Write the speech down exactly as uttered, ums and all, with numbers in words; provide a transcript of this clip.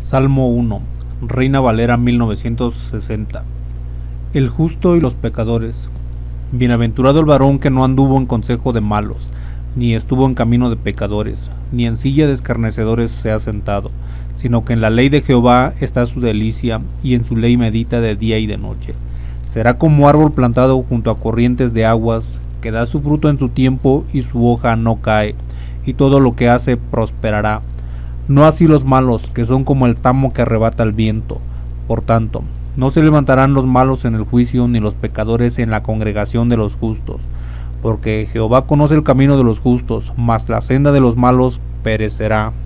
Salmo uno, Reina Valera mil novecientos sesenta. El justo y los pecadores. Bienaventurado el varón que no anduvo en consejo de malos, ni estuvo en camino de pecadores, ni en silla de escarnecedores se ha sentado, sino que en la ley de Jehová está su delicia, y en su ley medita de día y de noche. Será como árbol plantado junto a corrientes de aguas, que da su fruto en su tiempo y su hoja no cae, y todo lo que hace prosperará. No así los malos, que son como el tamo que arrebata el viento. Por tanto, no se levantarán los malos en el juicio, ni los pecadores en la congregación de los justos. Porque Jehová conoce el camino de los justos, mas la senda de los malos perecerá.